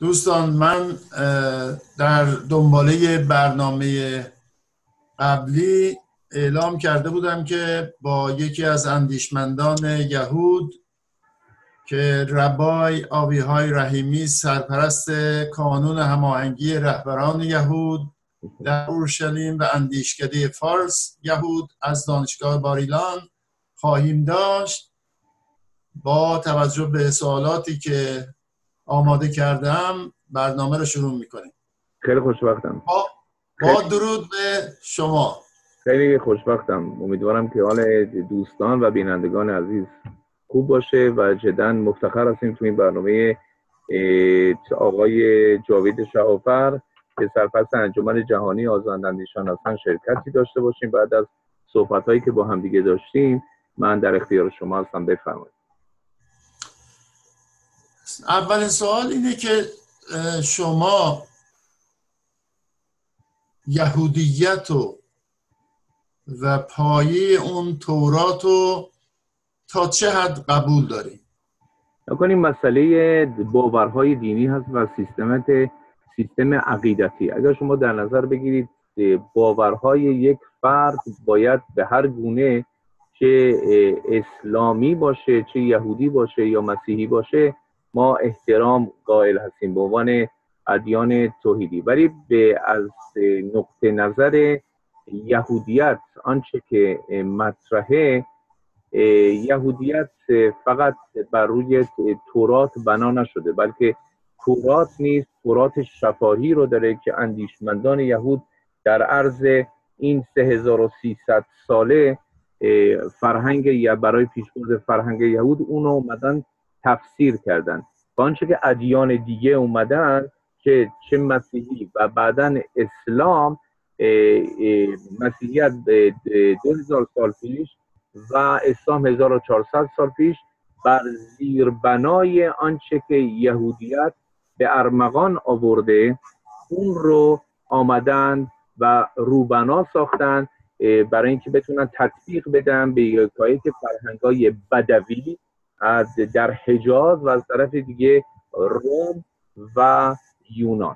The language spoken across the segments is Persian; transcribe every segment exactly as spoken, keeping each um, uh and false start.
دوستان، من در دنباله برنامه قبلی اعلام کرده بودم که با یکی از اندیشمندان یهود که ربای آویهای رحیمی، سرپرست کانون هماهنگی رهبران یهود در اورشلیم و اندیشکده فارس یهود از دانشگاه باریلان خواهیم داشت. با توجه به سوالاتی که آماده کردم برنامه رو شروع میکنیم. خیلی خوشبختم. با, با درود به شما. خیلی خوشبختم. امیدوارم که حال دوستان و بینندگان عزیز خوب باشه و جدا مفتخر هستیم تو این برنامه آقای جاوید شهافر که سرپرست انجمن جهانی آزاداندیشان هستن شرکتی داشته باشیم. بعد از صحبت‌هایی که با هم دیگه داشتیم من در اختیار شما هستم، بفرمایید. اولین سوال اینه که شما یهودیت و و پایه اون تورات رو تا چه حد قبول دارید؟ نکنیم مسئله باورهای دینی هست و سیستمت سیستم عقیدتی. اگر شما در نظر بگیرید باورهای یک فرد باید به هر گونه چه اسلامی باشه، چه یهودی باشه یا مسیحی باشه، ما احترام قائل هستیم به عنوان ادیان توحیدی. ولی به از نقطه نظر یهودیت آنچه که مطرحه، یهودیت فقط بر روی تورات بنا نشده، بلکه تورات نیز تورات شفاهی رو داره که اندیشمندان یهود در عرض این سه هزار و سیصد ساله فرهنگ یا برای پیشبرد فرهنگ یهود اونو اومدن تفسیر کردن. با آنچه که ادیان دیگه اومدن که چه مسیحی و بعدن اسلام، مسیحیت دو هزار سال پیش و اسلام هزار و چهارصد سال پیش بر زیربنای آنچه که یهودیت به ارمغان آورده اون رو آمدن و روبنا ساختن برای اینکه بتونن تطبیق بدن به یکایی که فرهنگای بدوی از در حجاز و از طرف دیگه روم و یونان.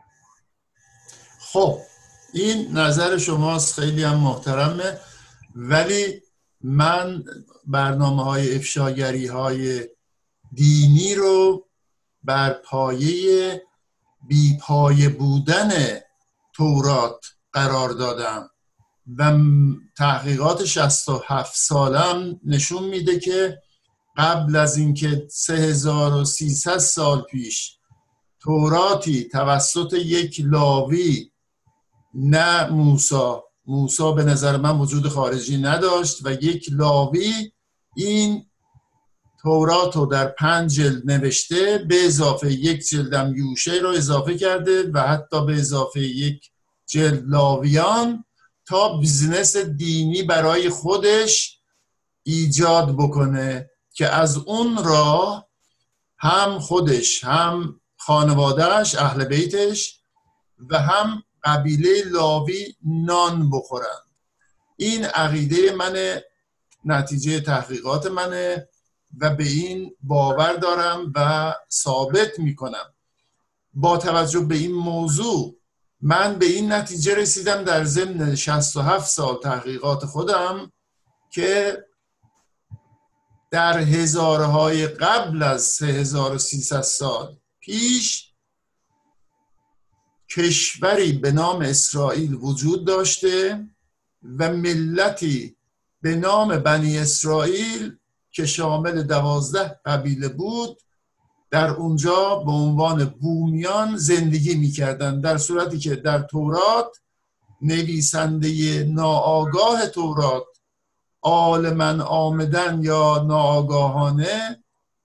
خب این نظر شماست، خیلی هم محترمه، ولی من برنامه های افشاگری های دینی رو بر پایه بی پایه بودن تورات قرار دادم و تحقیقات شصت و هفت سالم نشون میده که قبل از اینکه سه هزار و سیصد سال پیش توراتی توسط یک لاوی، نه موسی، موسی به نظر من وجود خارجی نداشت و یک لاوی این تورات رو در پنج جلد نوشته، به اضافه یک جلدم یوشع رو اضافه کرده و حتی به اضافه یک جلد لاویان تا بیزنس دینی برای خودش ایجاد بکنه که از اون راه هم خودش، هم خانوادهش، اهل بیتش و هم قبیله لاوی نان بخورن. این عقیده منه، نتیجه تحقیقات منه و به این باور دارم و ثابت میکنم. با توجه به این موضوع من به این نتیجه رسیدم در ضمن شصت و هفت سال تحقیقات خودم که در هزارهای قبل از سه هزار و سیصد سال پیش کشوری به نام اسرائیل وجود داشته و ملتی به نام بنی اسرائیل که شامل دوازده قبیله بود در اونجا به عنوان بومیان زندگی می‌کردند، در صورتی که در تورات نویسنده ناآگاه تورات عالماً آمدن یا ناآگاهانه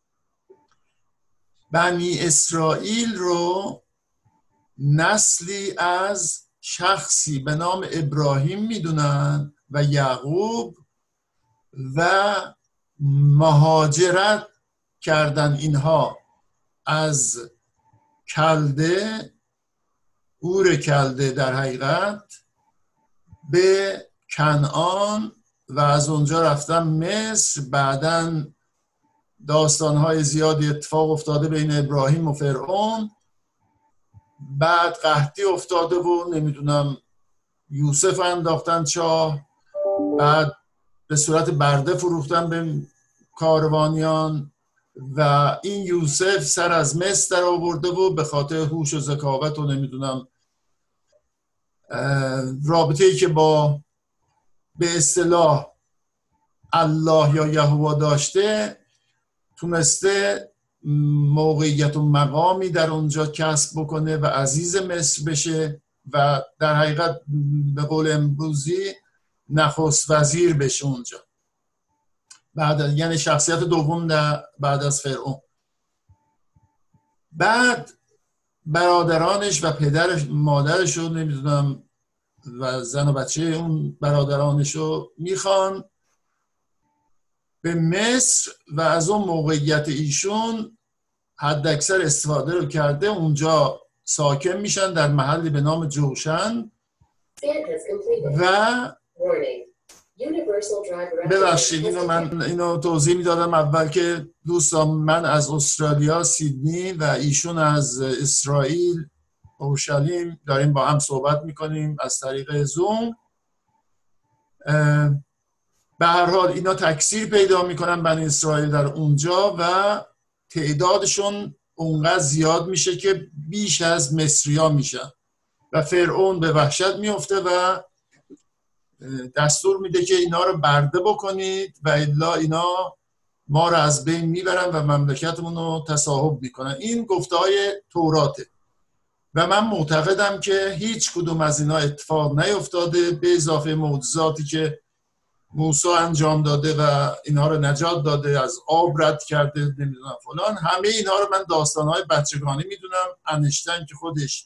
بنی اسرائیل رو نسلی از شخصی به نام ابراهیم میدونن و یعقوب و مهاجرت کردن اینها از کلده، اور کلده در حقیقت، به کنعان و از اونجا رفتن مصر. بعداً داستان‌های زیادی اتفاق افتاده بین ابراهیم و فرعون بعد قحطی افتاده و نمیدونم یوسف انداختن چاه، بعد به صورت برده فروختن به کاروانیان و این یوسف سر از مصر در آورده و به خاطر هوش و ذکاوت و نمیدونم رابطه‌ای که با به اصطلاح الله یا یهوه داشته تونسته موقعیت و مقامی در اونجا کسب بکنه و عزیز مصر بشه و در حقیقت به قول امروزی نخست وزیر بشه اونجا، بعد یعنی شخصیت دوم در بعد از فرعون. بعد برادرانش و پدرش مادرش رو نمیدونم و زن و بچه اون برادرانش رو میخوان به مصر و از اون موقعیت ایشون حد اکثر استفاده رو کرده، اونجا ساکن میشن در محلی به نام جوشن و ببخشید اینو من اینو توضیح میدادم اول که دوستان من از استرالیا سیدنی و ایشون از اسرائیل اورشلیم داریم با هم صحبت میکنیم از طریق زوم. به هر حال اینا تکثیر پیدا میکنن بنی اسرائیل در اونجا و تعدادشون اونقدر زیاد میشه که بیش از مصریا میشن و فرعون به وحشت میفته و دستور میده که اینا رو برده بکنید و الا اینا ما رو از بین میبرن و مملکتمون رو تصاحب میکنن. این گفته های توراته و من معتقدم که هیچ کدوم از اینا اتفاق نیفتاده به اضافه معجزاتی که موسی انجام داده و اینها رو نجات داده، از آب رد کرده نمیدونم فلان. همه اینها رو من داستانهای بچگانه میدونم. انشتین که خودش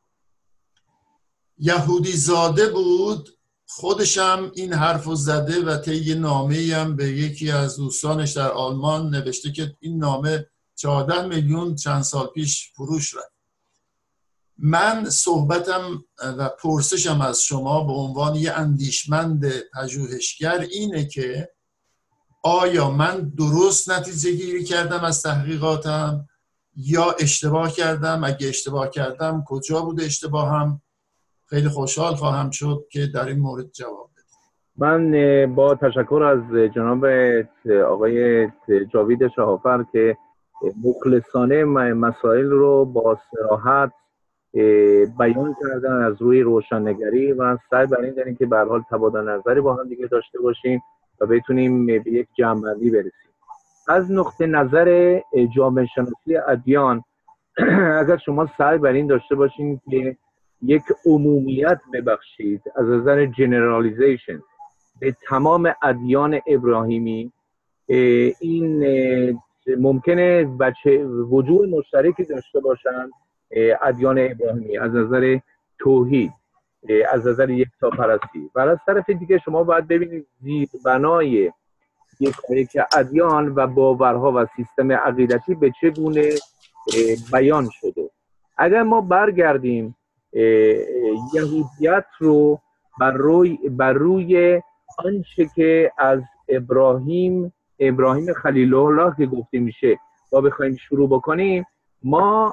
یهودی زاده بود خودشم این حرفو زده و طی نامه‌ای هم به یکی از دوستانش در آلمان نوشته که این نامه چهارده میلیون چند سال پیش فروش رفت. من صحبتم و پرسشم از شما به عنوان یه اندیشمند پژوهشگر اینه که آیا من درست نتیجه گیری کردم از تحقیقاتم یا اشتباه کردم؟ اگه اشتباه کردم کجا بوده اشتباهم؟ خیلی خوشحال خواهم شد که در این مورد جواب بدید. من با تشکر از جناب آقای جاوید شهافر که مخلصانه مسائل رو با صراحت بیان کردن از روی روشنگری و سعی بر این داریم که به هر حال تبادل نظری با هم دیگه داشته باشیم و بتونیم به یک جمع‌بندی برسیم. از نقطه نظر جامعه شناسی ادیان اگر شما سعی بر این داشته باشین که یک عمومیت ببخشید از نظر جنرالیزیشن به تمام ادیان ابراهیمی، این ممکنه بچه وجوه مشترکی داشته باشن ادیان ابراهیمی از نظر توحید، از نظر یکتاپرستی، و از طرف دیگه شما باید ببینید زیربنای یک ادیان و باورها و سیستم عقیدتی به چه گونه بیان شده. اگر ما برگردیم یهودیت رو بر روی بر روی آنچه که از ابراهیم ابراهیم خلیل الله که گفته میشه با بخوایم شروع بکنیم، ما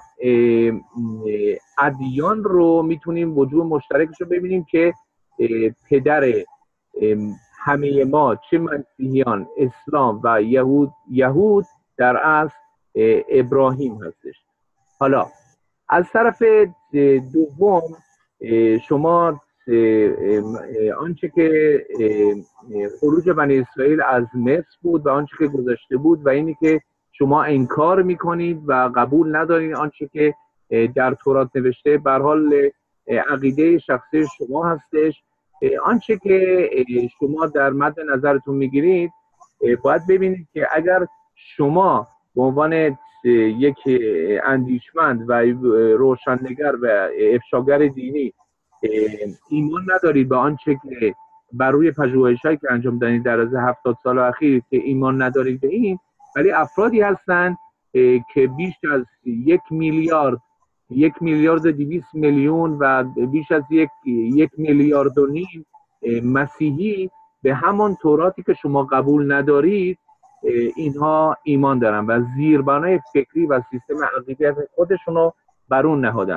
ادیان رو میتونیم وجوه مشترکش رو ببینیم که پدر همه ما چه مسیحیان، اسلام و یهود یهود در اصل ابراهیم هستش. حالا از طرف دوم شما آنچه که خروج بنی اسرائیل از مصر بود و آنچه که گذشته بود و اینی که شما انکار میکنید و قبول ندارید آنچه که در تورات نوشته، به هر حال عقیده شخصی شما هستش. آنچه که شما در مد نظرتون میگیرید باید ببینید که اگر شما به عنوان یک اندیشمند و روشنگر و افشاگر دینی ایمان ندارید به آنچه که بر روی پژوهش‌هایی که انجام دادید در از هفتاد سال اخیر که ایمان ندارید به این، ولی افرادی هستند که بیش از یک میلیارد یک میلیارد دویست میلیون و بیش از یک یک میلیارد و نیم مسیحی به همان توراتی که شما قبول ندارید اینها ایمان دارن و زیربنای فکری و سیستم عقیدت خودشون رو بر اون نهادن.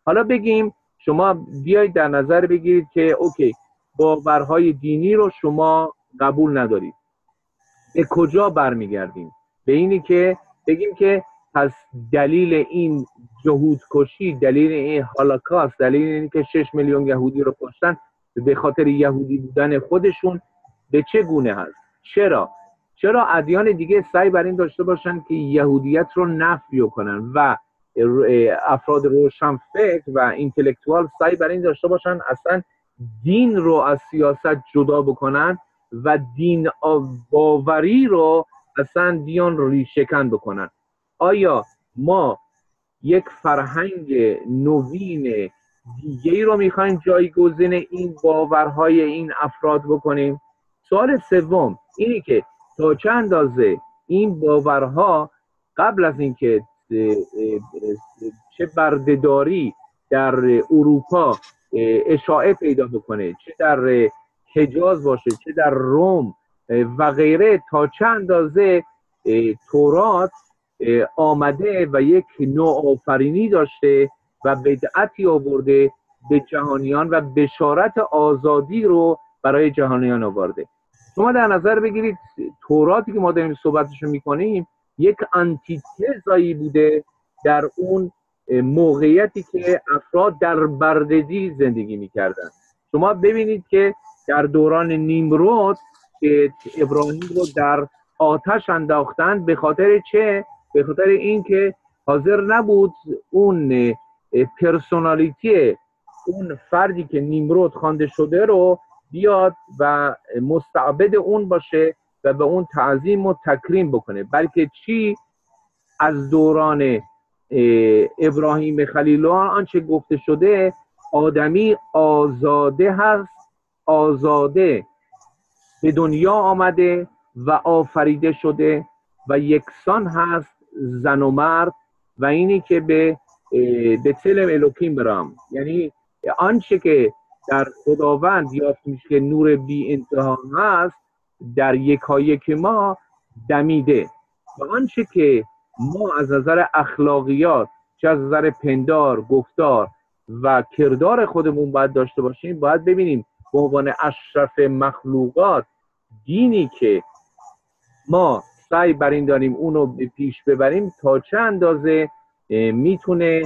حالا بگیم شما بیایید در نظر بگیرید که اوکی باورهای دینی رو شما قبول ندارید، به کجا برمیگردیم؟ به اینی که بگیم که پس دلیل این جهود کشی، دلیل این هولوکاست، دلیل این که شش میلیون یهودی رو کشتن به خاطر یهودی بودن خودشون به چه گونه هست؟ چرا؟ چرا ادیان دیگه سعی بر این داشته باشن که یهودیت رو نفی کنن و افراد روشنفکر و اینتלקچوال سعی بر این داشته باشن اصلا دین رو از سیاست جدا بکنن و دین باوری رو اصلا دیان ریشه‌کن بکنن؟ آیا ما یک فرهنگ نوین دیگه‌ای رو میخوایم جایگزین این باورهای این افراد بکنیم؟ سوال سوم اینی که تا چه اندازه این باورها قبل از اینکه چه بردهداری در اروپا اشاعه پیدا بکنه، چه در حجاز باشه چه در روم و غیره، تا چه اندازه تورات آمده و یک نوآفرینی داشته و بدعتی آورده به جهانیان و بشارت آزادی رو برای جهانیان آورده. شما در نظر بگیرید توراتی که ما داریم صحبتشو میکنیم یک آنتیتزایی بوده در اون موقعیتی که افراد در بردگی زندگی میکردن. شما ببینید که در دوران نیمرود که ابراهیم رو در آتش انداختن به خاطر چه؟ به خاطر اینکه حاضر نبود اون پرسونالیتی اون فردی که نیمرود خوانده شده رو بیاد و مستعبد اون باشه و به اون تعظیم و تکریم بکنه، بلکه چی؟ از دوران ابراهیم خلیل الله آنچه گفته شده آدمی آزاده هست، آزاده به دنیا آمده و آفریده شده و یکسان هست زن و مرد و اینی که به به تلم الوکیم برام، یعنی آنچه که در خداوند یافت میشه که نور بی انتها هست در یکایک ما دمیده و آنچه که ما از نظر اخلاقیات چه از نظر پندار، گفتار و کردار خودمون باید داشته باشیم، باید ببینیم به عنوان اشرف مخلوقات دینی که ما سعی بر این داریم اونو به پیش ببریم تا چه اندازه میتونه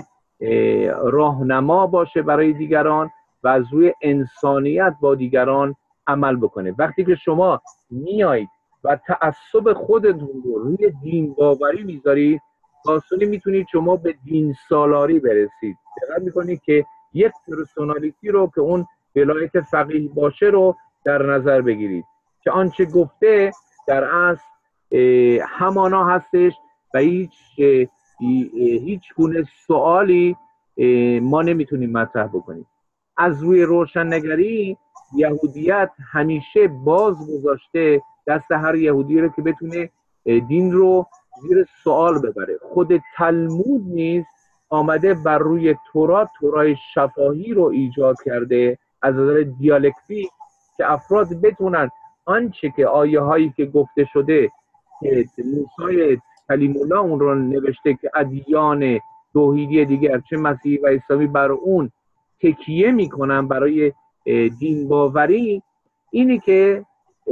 راهنما باشه برای دیگران و از روی انسانیت با دیگران عمل بکنه. وقتی که شما میایید و تعصب خودتون رو روی دین باوری میذارید، آسونی میتونید شما به دین سالاری برسید. دقت میکنید که یک پرسونالیتی رو که اون ولایت فقیه باشه رو در نظر بگیرید که آنچه گفته در اصل همانا هستش و هیچ هیچ گونه سوالی ما نمیتونیم مطرح بکنیم. از روی روشنگری یهودیت همیشه باز گذاشته دست هر یهودی رو که بتونه دین رو زیر سوال ببره. خود تلمود نیز آمده بر روی تورات تورای شفاهی رو ایجاد کرده از نظر دیالکتیک که افراد بتونن آنچه که آیه هایی که گفته شده که موسی کلیم الله اون رو نوشته که ادیان توحیدی دیگر چه مسیحی و اسلامی بر اون تکیه میکنن برای دین باوری، اینی که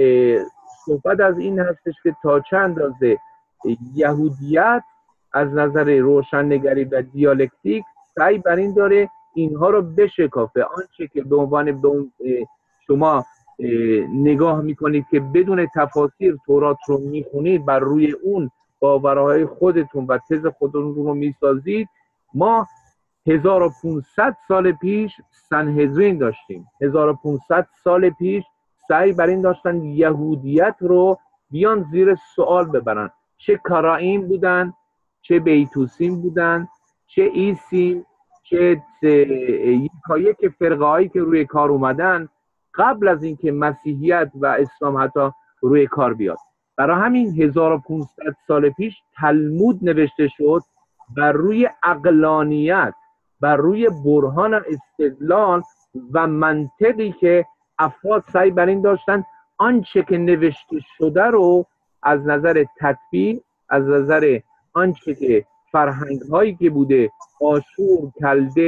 صحبت از این هستش که تا چند اندازه یهودیت از نظر روشنگری و دیالکتیک سعی بر این داره اینها رو بشکافه. آنچه که به عنوان شما نگاه میکنید که بدون تفاسیر تورات رو میخونید بر روی اون باورهای خودتون و تز خودتون رو میسازید. ما هزار و پانصد سال پیش سنهدرین داشتیم. هزار و پانصد سال پیش سعی بر این داشتن یهودیت رو بیان زیر سوال ببرن. چه کارائیم بودن، چه بیتوسیم بودن، چه ایسیم، چه یکایک فرقه هایی که روی کار اومدن قبل از اینکه مسیحیت و اسلام حتی روی کار بیاد. برای همین هزار و پانصد سال پیش تلمود نوشته شد بر روی عقلانیت، بر روی برهان استدلال و منطقی که افراد سعی بر این داشتن آنچه که نوشته شده رو از نظر تطبیق، از نظر آنچه که فرهنگ هایی که بوده آشور، کلده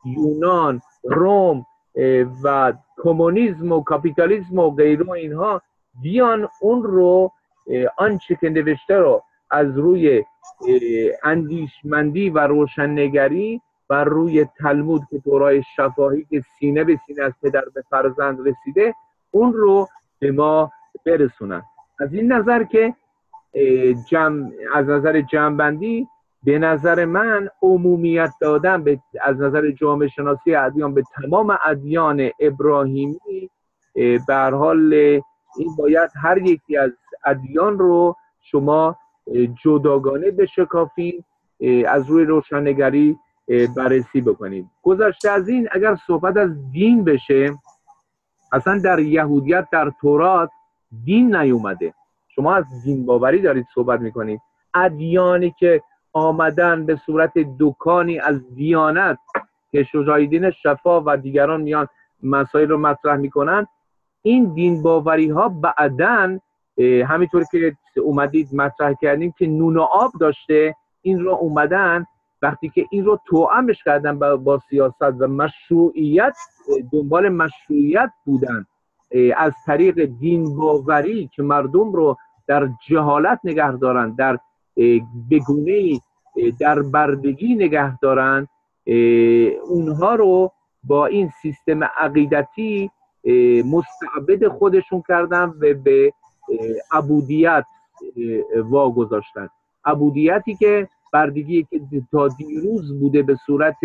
یونان، روم و کمونیسم و کاپیتالیسم و غیره اینها بیان اون رو آنچه که نوشته رو از روی اندیشمندی و روشنگری بر روی تلمود که تورای شفاهی که سینه به سینه از پدر به فرزند رسیده اون رو به ما برسونن. از این نظر که جمع از نظر جمع‌بندی به نظر من عمومیت دادن به از نظر جامعه شناسی ادیان به تمام ادیان ابراهیمی به هر حال این باید هر یکی از ادیان رو شما جداگانه بشکافید، از روی روشنگری بررسی بکنید. گذشته از این اگر صحبت از دین بشه، اصلا در یهودیت در تورات دین نیومده. شما از دین باوری دارید صحبت میکنید. ادیانی که آمدن به صورت دکانی از دیانت که شجاعالدین شفا و دیگران میان مسائل رو مطرح میکنن، این دین باوری ها بعدن همینطور که اومدید مطرح کردیم که نون و آب داشته، این رو اومدن وقتی که این رو توأمش کردن با سیاست و مشروعیت، دنبال مشروعیت بودن از طریق دین باوری که مردم رو در جهالت نگه دارن، در بگونه در بردگی نگه دارن، اونها رو با این سیستم عقیدتی مستعبد خودشون کردن و به عبودیت واگذاشتن. عبودیتی که بردگی که تا دیروز بوده به صورت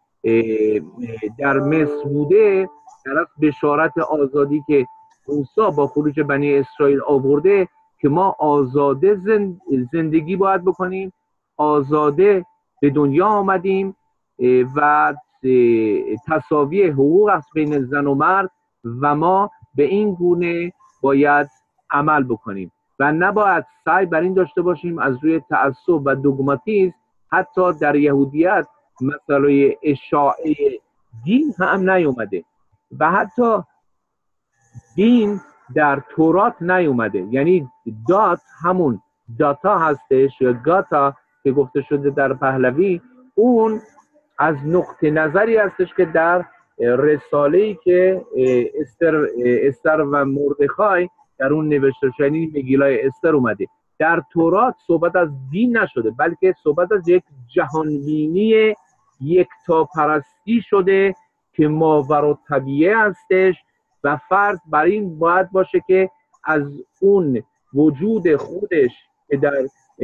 در مصر بوده، طرف بشارت آزادی که موسی با خروج بنی اسرائیل آورده که ما آزاده زندگی باید بکنیم، آزاده به دنیا آمدیم و تساوی حقوق است بین زن و مرد و ما به این گونه باید عمل بکنیم و نباید سعی بر این داشته باشیم از روی تعصب و دوگماتیسم. حتی در یهودیت مسئله اشاعه دین هم نیومده و حتی دین در تورات نیومده. یعنی دات همون داتا هستش یا گاتا که گفته شده در پهلوی، اون از نقطه نظری هستش که در رساله‌ای که استر, استر و مردخای در اون نوشته شده، یعنی مگیلای استر اومده. در تورات صحبت از دین نشده بلکه صحبت از یک جهانبینی یکتاپرستی شده که ماورالطبیعه هستش و فرد بر این باید باشه که از اون وجود خودش که در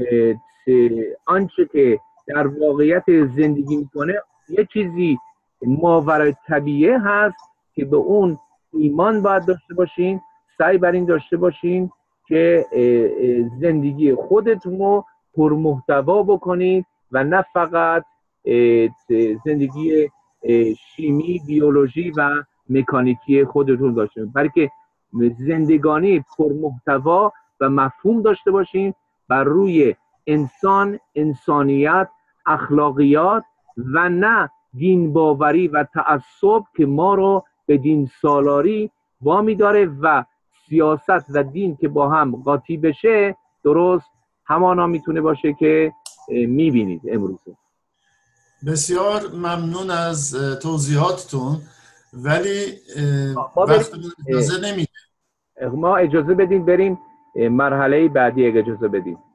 آنچه که در واقعیت زندگی میکنه یه چیزی ماورالطبیعه هست که به اون ایمان باید داشته باشین، سعی بر این داشته باشین که زندگی خودتون رو پرمحتوا بکنید و نه فقط زندگی شیمی، بیولوژی و مکانیکی خودتون داشته باشین، بلکه زندگانی پرمحتوا و مفهوم داشته باشین بر روی انسان، انسانیت، اخلاقیات و نه دین باوری و تعصب که ما رو به دین سالاری وامی داره و سیاست و دین که با هم قاطی بشه درست همانا میتونه باشه که میبینید امروز. بسیار ممنون از توضیحاتتون، ولی وقتمون اجازه نمیده. ما اجازه بدین بریم مرحله بعدی اگه اجازه بدین.